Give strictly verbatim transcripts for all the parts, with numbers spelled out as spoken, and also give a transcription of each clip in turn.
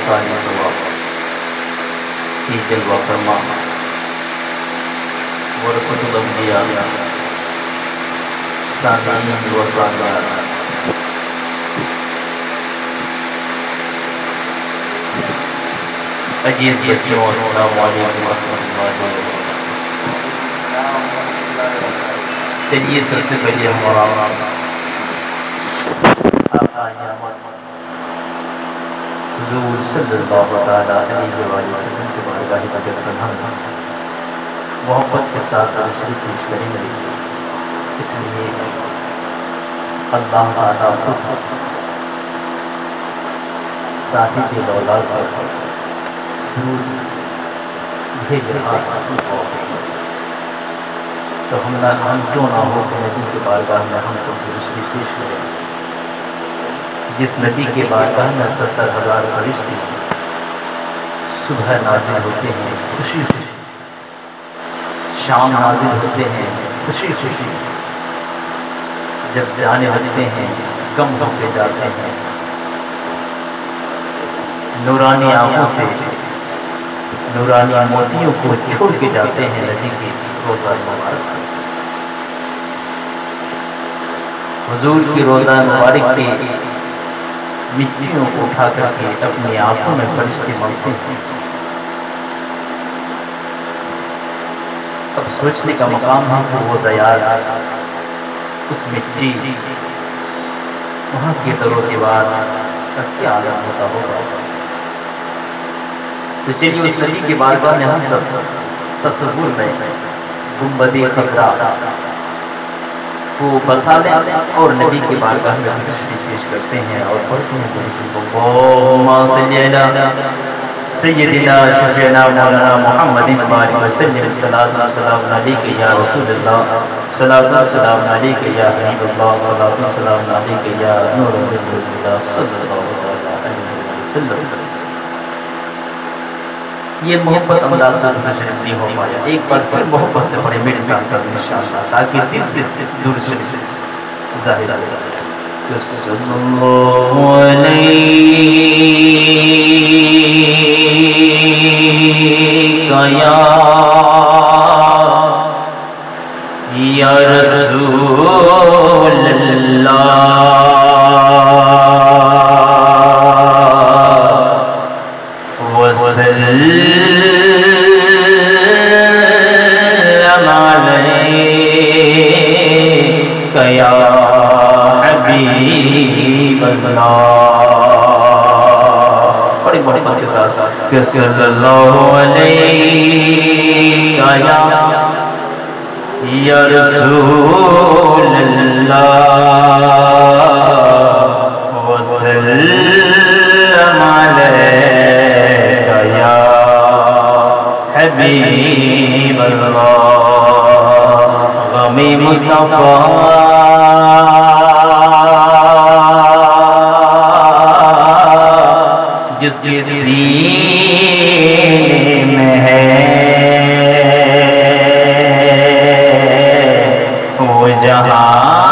ساری ثواب کی جلوہ فرما ورثۃ الانبیاء سامعین و سامعات عزیز بچوں السلام علیکم ورحمۃ اللہ وبرکاتہ۔ چلیے سب سے پہلے ہمارا آقا نعمت حضور صلی اللہ علیہ وآلہ وسلم کے بارگاہ قدس پر ہم محبت کے ساتھ تشریف پیش کریں گے، اس لیے اللہ تعالیٰ خود صاحب دولت پر بھیج رہا ہے، تو ہم نہ ہم کیوں نہ ہو کہ نبی کے بارگاہ میں ہم سب سے تشریف پیش کریں، جس نبی کے بارگاہ میں ستر ہزار فرشتے صبح نازل ہوتے ہیں خوشی خوشی، شام نازل ہوتے ہیں خوشی خوشی، جب جانے لگتے ہیں غم ہو کے جاتے ہیں، نورانی آنکھوں سے نورانی موتیوں کو چھوڑ کے جاتے ہیں نبی کی روزہ مبارک۔ حضور کی روزہ مبارک کی مٹیوں کو اٹھا کر کے اپنی آنکھوں میں فرشتے ملتے ہیں۔ اب سوچنے کا مقام ہے کہ وہ دیار اس مٹی وہاں کے در و دیوار کا کیا عالم ہوتا ہوگا۔ تو چلیے اس نبی کی بارگاہ میں ہم سب تصور میں گنبد خضرا کو بسا لیں اور نبی کی بارگاہ میں ہم تشریف پیش کرتے ہیں اور پڑھتے ہیں اللہم صلی علی سیدنا شفیعنا مولانا محمد وآلہ وسلم، صلاۃ و سلام علیک یا رسول اللہ، صلاۃ و سلام علیک یا حبیب اللہ، صلاۃ و سلام علیک یا نور اللہ صلی اللہ علیہ وسلم۔ یہ محبت انداز سے تشریف نہیں ہو پایا، ایک بار پھر محبت سے پڑھے میرے ساتھ ساتھ انشاءاللہ، تاکہ دل سے دور سے ظاہر آئے۔ صلی اللہ علیہ یا رسول اللہ وسلم علیک یا حبیب اللہ۔ بڑی محبت کے ساتھ کہ صلی اللہ علیک یا رسول اللہ وسلم علیک یا حبیب اللہ۔ غمی مصطفیٰ جس کے سینے میں ہے وہ جہاں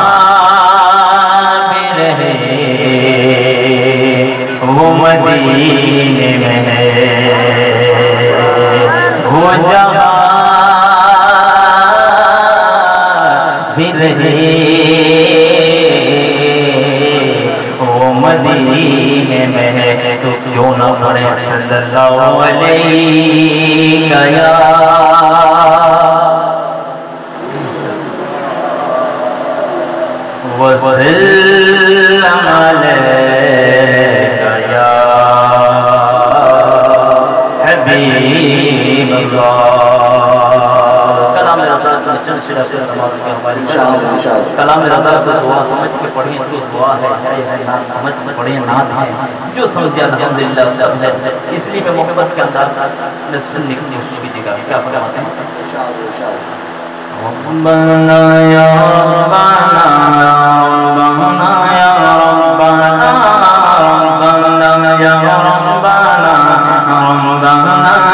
بھی رہے، وہ مدینے میں ہے، وہ جہاں بھی رہے، وہ مدینے میں ہے، تو کیوں نہ پڑھے صلی اللہ علیہ یا وسلم علیک یا حبیب اللہ۔ کلام رضا چند شرف سے سماعت کے ہماری کلام رضا کو دعا سمجھ کے پڑھیں تو دعا ہے، نہ سمجھ کے پڑھیں نعت ہے، جو سمجھے الحمدللہ سب ہے۔ اس لیے میں محبت کے انداز میں سننے کی کوشش کیجیے گا، کیا فرماتے ہیں؟ ربنا یا ربنا ربنا یا ربنا ربنا یا ربنا ربنا